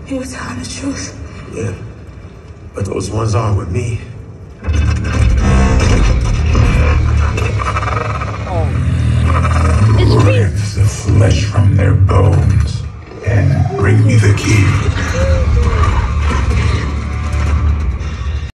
He was telling the truth. Yeah, but those ones are with me. Rip the flesh from their bones and bring me the key.